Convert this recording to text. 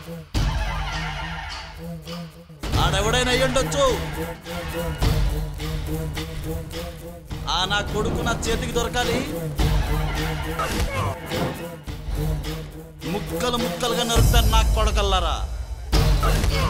ఆడెవడైనా అయ్యుండొచ్చు. ఆ నా కొడుకు నా చేతికి దొరకాలి. ముక్కలు ముక్కలుగా నరుకుతాను నా కొడకల్లారా.